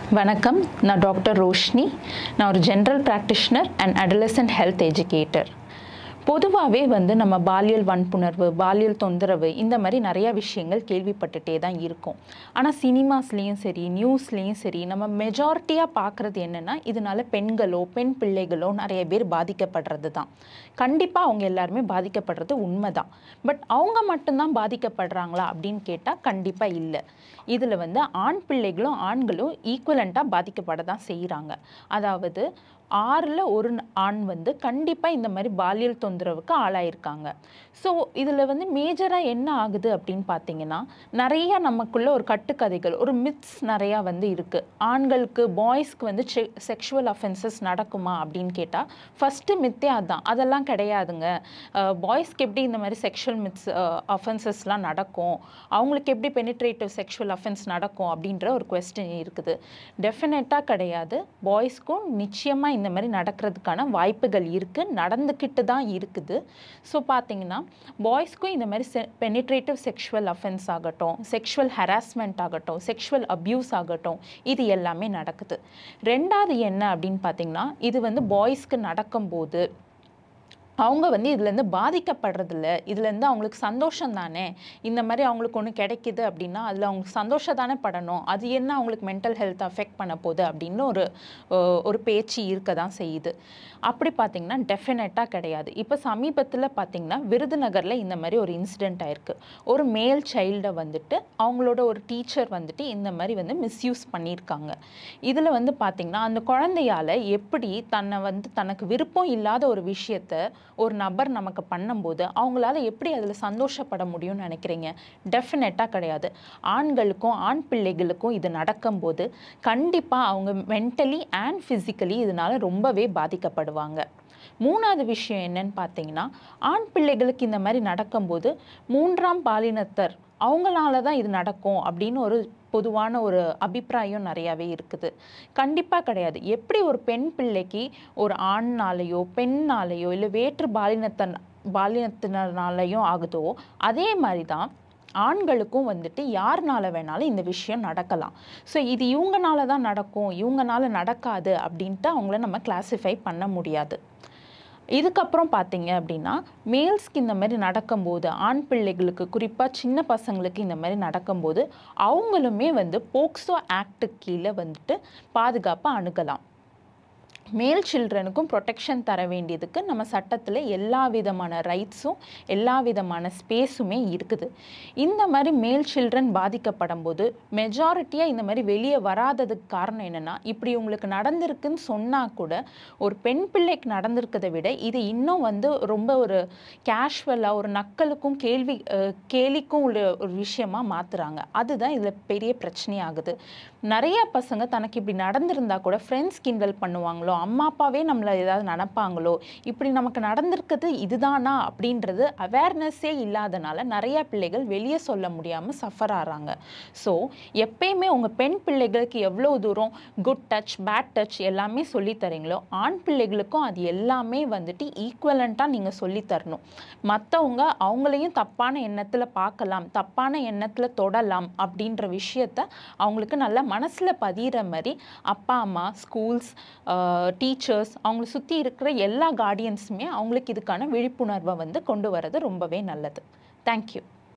வணக்கம், நான் டாக்டர் ரோஷினி. நான் ஒரு general practitioner and adolescent health educator. பொதுவாகவே நம்ம பாலியல் வன்புணர்வு, பாலியல் தொந்தரவு இந்த மாதிரி நிறைய விஷயங்கள் கேள்விப்பட்டுட்டே தான் இருக்கோம். ஆனால் சினிமாஸ்லேயும் சரி, நியூஸ்லேயும் சரி, நம்ம மெஜாரிட்டியாக பார்க்குறது என்னென்னா, இதனால் பெண்களோ பெண் பிள்ளைகளோ நிறைய பேர் பாதிக்கப்படுறது தான். கண்டிப்பாக அவங்க எல்லாருமே பாதிக்கப்படுறது உண்மைதான். பட் அவங்க மட்டும்தான் பாதிக்கப்படுறாங்களா அப்படின்னு கேட்டால் கண்டிப்பாக இல்லை. இதில் ஆண் பிள்ளைகளும் ஆண்களும் ஈக்குவலண்ட்டாக பாதிக்கப்பட தான் செய்கிறாங்க. அதாவது 6ல் 1 ஆண் கண்டிப்பாக இந்த மாதிரி பாலியல் தொந்தரவுக்கு ஆளாயிருக்காங்க. ஸோ இதில் மேஜராக என்ன ஆகுது அப்படின்னு பார்த்தீங்கன்னா, நிறையா நமக்குள்ள ஒரு கட்டுக்கதைகள், ஒரு மித்ஸ் நிறையா இருக்குது. ஆண்களுக்கு பாய்ஸ்க்கு செக்ஷுவல் அஃபென்சஸ் நடக்குமா அப்படின்னு கேட்டால் ஃபஸ்ட்டு மித்தே அதுதான். அதெல்லாம் கிடையாதுங்க. பாய்ஸ்க்கு எப்படி இந்த மாதிரி செக்ஷுவல் அஃபென்சஸ்லாம் நடக்கும், அவங்களுக்கு எப்படி பெனிட்ரேட்டிவ் செக்ஷுவல் அஃபென்ஸ் நடக்கும் அப்படின்ற ஒரு கொஸ்டின் இருக்குது. டெஃபினட்டாக கிடையாது. பாய்ஸ்க்கும் நிச்சயமாக இந்த மாதிரி நடக்கிறதுக்கான வாய்ப்புகள் இருக்குது, நடந்துக்கிட்டு தான் இருக்குது. ஸோ பார்த்தீங்கன்னா, பாய்ஸ்க்கும் இந்த மாதிரி பெனிட்ரேட்டிவ் செக்ஷுவல் அஃபென்ஸ் ஆகட்டும், செக்ஷுவல் ஹராஸ்மெண்ட் ஆகட்டும், செக்ஷுவல் அப்யூஸ் ஆகட்டும், இது எல்லாமே நடக்குது. ரெண்டாவது என்ன அப்படின்னு பார்த்தீங்கன்னா, இது பாய்ஸ்க்கு நடக்கும்போது அவங்க இதுலேருந்து பாதிக்கப்படுறதில்ல. இதுலேருந்து அவங்களுக்கு சந்தோஷம் தானே. இந்த மாதிரி அவங்களுக்கு ஒன்று கிடைக்கிது அப்படின்னா அதில் அவங்களுக்கு சந்தோஷம் தானே படணும். அது என்ன அவங்களுக்கு மென்டல் ஹெல்த் அஃபெக்ட் பண்ண போகுது அப்படின்னு ஒரு பேச்சு இருக்க தான் செய்யுது. அப்படி பார்த்திங்கன்னா டெஃபினட்டாக கிடையாது. இப்போ சமீபத்தில் பார்த்திங்கன்னா விருதுநகரில் இந்த மாதிரி ஒரு இன்சிடெண்ட் ஆயிருக்கு. ஒரு மேல் சைல்டை அவங்களோட ஒரு டீச்சர் இந்த மாதிரி மிஸ்யூஸ் பண்ணியிருக்காங்க. இதில் பார்த்திங்கன்னா அந்த குழந்தையால் எப்படி தனக்கு விருப்பம் இல்லாத ஒரு விஷயத்தை ஒரு நபர் நமக்கு பண்ணும்போது அவங்களால எப்படி அதில் சந்தோஷப்பட முடியும்னு நினைக்கிறீங்க? டெஃபினட்டாக கிடையாது. ஆண்களுக்கும் ஆண் பிள்ளைகளுக்கும் இது நடக்கும்போது கண்டிப்பாக அவங்க மென்டலி அண்ட் ஃபிசிக்கலி இதனால் ரொம்பவே பாதிக்கப்படுவாங்க. மூணாவது விஷயம் என்னன்னு பார்த்தீங்கன்னா, ஆண் பிள்ளைகளுக்கு இந்த மாதிரி நடக்கும்போது 3ஆம் பாலினத்தர் அவங்களால தான் இது நடக்கும் அப்படின்னு ஒரு பொதுவான ஒரு அபிப்பிராயம் நிறையாவே இருக்குது. கண்டிப்பாக கிடையாது. எப்படி ஒரு பெண் பிள்ளைக்கு ஒரு ஆண்னாலேயோ பெண்ணாலேயோ இல்லை வேற்று பாலினத்தினாலேயும் ஆகுதோ, அதே மாதிரி தான் ஆண்களுக்கும் யாருனால வேணாலும் இந்த விஷயம் நடக்கலாம். ஸோ இது இவங்கனால தான் நடக்கும், இவங்கனால நடக்காது அப்படின்ட்டு அவங்கள நம்ம கிளாஸிஃபை பண்ண முடியாது. இதுக்கப்புறம் பார்த்தீங்க அப்படின்னா, மேல்ஸ்க்கு இந்த மாதிரி நடக்கும்போது, ஆண் பிள்ளைகளுக்கு குறிப்பாக சின்ன பசங்களுக்கு இந்த மாதிரி நடக்கும்போது அவங்களுமே போக்சோ ஆக்டுக்கு கீழே பாதுகாப்பாக அணுகலாம். மேல் சில்ட்ரனுக்கும் ப்ரொடெக்ஷன் தர வேண்டியதுக்கு நம்ம சட்டத்தில் எல்லா விதமான ரைட்ஸும் எல்லா விதமான ஸ்பேஸுமே இருக்குது. இந்த மாதிரி மேல் சில்ட்ரன் பாதிக்கப்படும் போது மெஜாரிட்டியாக இந்த மாதிரி வெளியே வராததுக்கு காரணம் என்னென்னா, இப்படி உங்களுக்கு நடந்திருக்குன்னு சொன்னால் கூட ஒரு பெண் பிள்ளைக்கு நடந்திருக்கிறத விட இது இன்னும் ரொம்ப ஒரு கேஷுவலாக ஒரு நக்கலுக்கும் கேலிக்கும் உள்ள ஒரு விஷயமாக மாற்றுறாங்க. அதுதான் இதில் பெரிய பிரச்சனையாகுது. நிறைய பசங்க தனக்கு இப்படி நடந்திருந்தா கூட ஃப்ரெண்ட்ஸ் கிண்டல் பண்ணுவாங்களோ, அம்மா அப்பாவே நம்மளை ஏதாவது நினைப்பாங்களோ, இப்படி நமக்கு நடந்திருக்கிறது இதுதானா அப்படின்றது அவேர்னஸே இல்லாதனால நிறைய பிள்ளைகள் வெளியே சொல்ல முடியாமல் சஃபர் ஆகிறாங்க. ஸோ எப்பயுமே உங்கள் பெண் பிள்ளைகளுக்கு எவ்வளோ தூரம் குட் டச் பேட் டச் எல்லாமே சொல்லித்தரீங்களோ, ஆண் பிள்ளைகளுக்கும் அது எல்லாமே ஈக்குவலண்ட்டாக நீங்கள் சொல்லித்தரணும். மற்றவங்க அவங்களையும் தப்பான எண்ணத்தில் பார்க்கலாம், தப்பான எண்ணத்தில் தொடலாம் அப்படின்ற விஷயத்த அவங்களுக்கு நல்ல மனசில் பதிகிற மாதிரி அப்பா அம்மா, ஸ்கூல்ஸ், டீச்சர்ஸ், அவங்கள சுற்றி இருக்கிற எல்லா கார்டியன்ஸுமே அவங்களுக்கு இதுக்கான விழிப்புணர்வை கொண்டு வரது ரொம்பவே நல்லது. தேங்க்யூ.